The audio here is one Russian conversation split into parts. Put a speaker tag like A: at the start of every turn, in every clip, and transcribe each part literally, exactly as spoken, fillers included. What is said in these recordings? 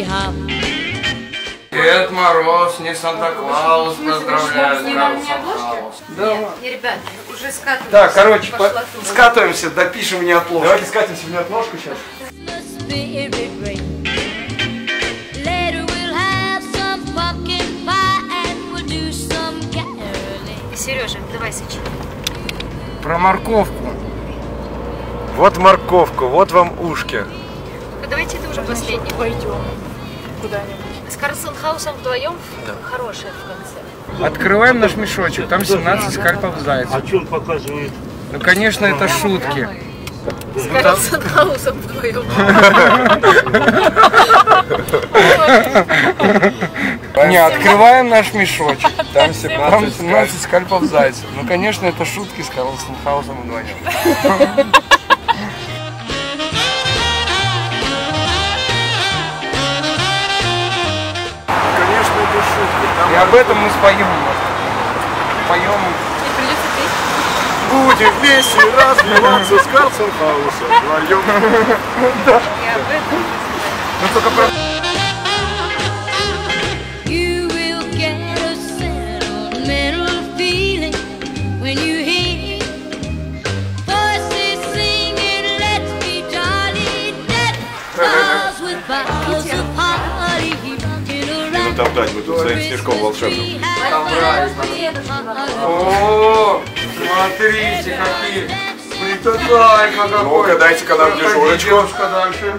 A: Дед Мороз, не Санта-Клаус, поздравляю, Карлсон-Хаус.
B: Да. Не, ребят, уже скатываемся.
A: Так, короче, по скатываемся, допишем неотложку.
C: Давайте скатимся в неотложку сейчас.
B: Сережа, давай сочиним.
A: Про морковку.
C: Вот морковку, вот вам ушки.
B: Ну, давайте это уже последний.
D: Пойдем куда-нибудь.
B: С Карлсон-Хаусом вдвоем да. Хорошее в конце.
A: Открываем наш мешочек, там семнадцать скальпов зайцев.
E: А что он показывает?
A: Ну, конечно, это шутки.
B: С Карлсон-Хаусом вдвоем.
A: Не, открываем наш мешочек. Там семнадцать скальпов зайцев. Ну, конечно, это шутки с Карлсон-Хаусом вдвоем. И об этом мы споем. Поем.
B: И придется петь.
C: Будем вместе развиваться с Карлсон-Хаусом вдвоем.
B: И об этом.
A: Ну только про...
C: Топтать, мы тут своим снежком волшебным.
A: О, смотрите, какие притатайка какой.
C: Ну-ка, дайте-ка нам дежурочку.
A: Девушка дальше.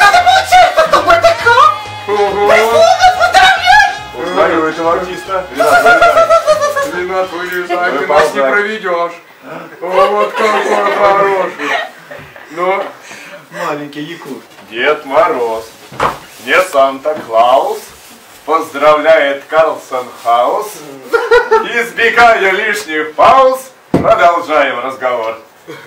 C: Узнаю этого артиста.
A: Ренат, вылезай, ты нас не проведешь. Вот какой хороший. Ну,
C: маленький якут. Дед Мороз, не Санта-Клаус, поздравляет Карлсон-Хаус. Избегая лишних пауз, продолжаем разговор.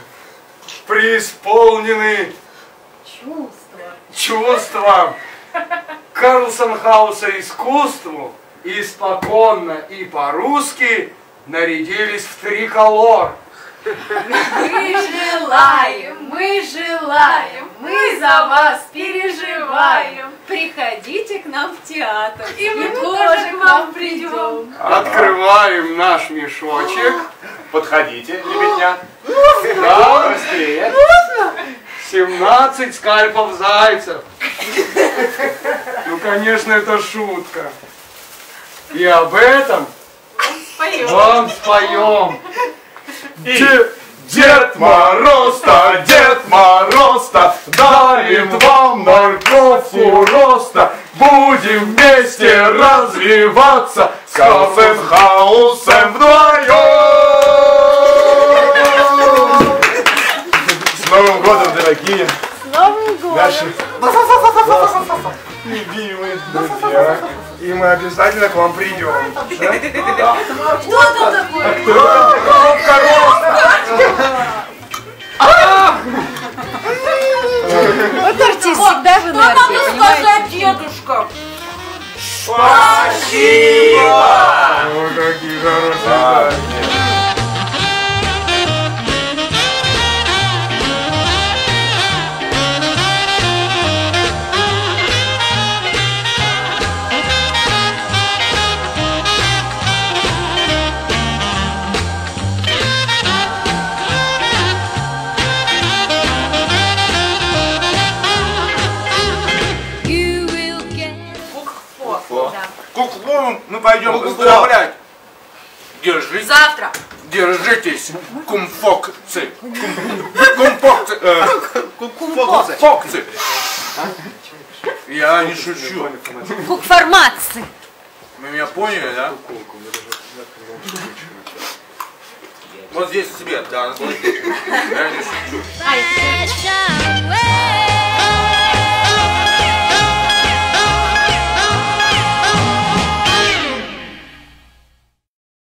A: преисполнены
B: Чувства.
A: чувством Карлсон-Хауса искусству, испоконно и по-русски нарядились в триколор.
D: Мы желаем, мы желаем, мы за вас переживаем. Приходите к нам в театр, и мы тоже к вам придем.
A: Открываем наш мешочек.
C: Подходите, ребятня.
A: Да,
C: Быстрее.
A: семнадцать скальпов зайцев. Ну, конечно, это шутка. И об этом вам споем.
C: Дед, Дед Мороз-то, Дед Мороз-то дарит вам морковку роста. Будем вместе развиваться с Карлсон-Хаусом вдвоем. С Новым годом, дорогие!
D: С Новым годом!
C: Наши любимые друзья.
A: И мы обязательно к вам придем. Да?
D: Кто там такой?
B: Вот артист всегда в энергии, понимаете?
D: Дедушка?
C: Спасибо!
A: Ой, какие хорошие.
C: Куклу мы пойдем поздравлять. Держитесь.
D: Завтра.
C: Держитесь, кумфокцы. Кумфокцы. Кумфокцы. Я не шучу.
B: Кукформации.
C: Вы меня поняли, да? Вот здесь свет, да. Я не шучу.
B: А, я